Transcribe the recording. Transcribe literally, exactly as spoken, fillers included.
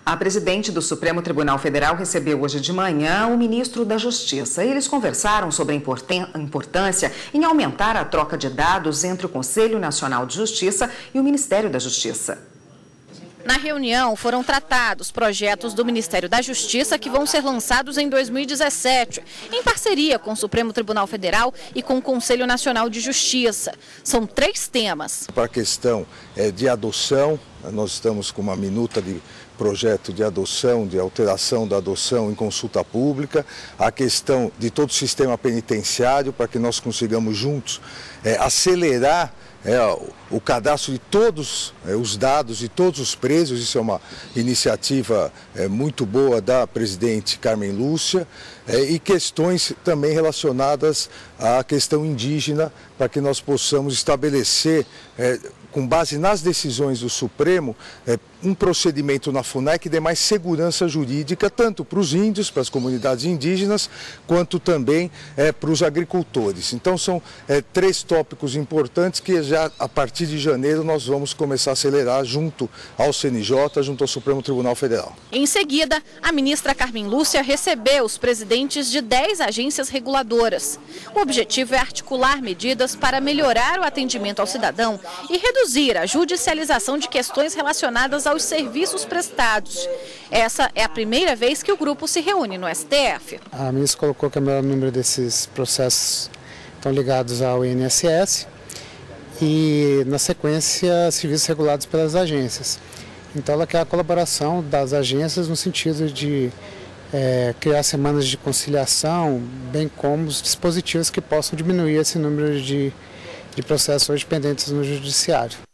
A presidente do Supremo Tribunal Federal recebeu hoje de manhã o ministro da Justiça. Eles conversaram sobre a importância em aumentar a troca de dados entre o Conselho Nacional de Justiça e o Ministério da Justiça. Na reunião foram tratados projetos do Ministério da Justiça que vão ser lançados em dois mil e dezessete, em parceria com o Supremo Tribunal Federal e com o Conselho Nacional de Justiça. São três temas. Para a questão de adoção, nós estamos com uma minuta de projeto de adoção, de alteração da adoção em consulta pública, a questão de todo o sistema penitenciário, para que nós consigamos juntos é, acelerar É, o cadastro de todos é, os dados de todos os presos. Isso é uma iniciativa é, muito boa da presidente Carmen Lúcia, é, e questões também relacionadas à questão indígena, para que nós possamos estabelecer, é, com base nas decisões do Supremo, é, um procedimento na FUNAI que dê mais segurança jurídica, tanto para os índios, para as comunidades indígenas, quanto também é, para os agricultores. Então são é, três tópicos importantes que já a partir de janeiro nós vamos começar a acelerar junto ao C N J, junto ao Supremo Tribunal Federal. Em seguida, a ministra Carmen Lúcia recebeu os presidentes de dez agências reguladoras. O objetivo é articular medidas para melhorar o atendimento ao cidadão e reduzir a judicialização de questões relacionadas aos serviços prestados. Essa é a primeira vez que o grupo se reúne no S T F. A ministra colocou que o maior número desses processos estão ligados ao I N S S e, na sequência, serviços regulados pelas agências. Então, ela quer a colaboração das agências no sentido de é, criar semanas de conciliação, bem como os dispositivos que possam diminuir esse número de, de processos hoje pendentes no judiciário.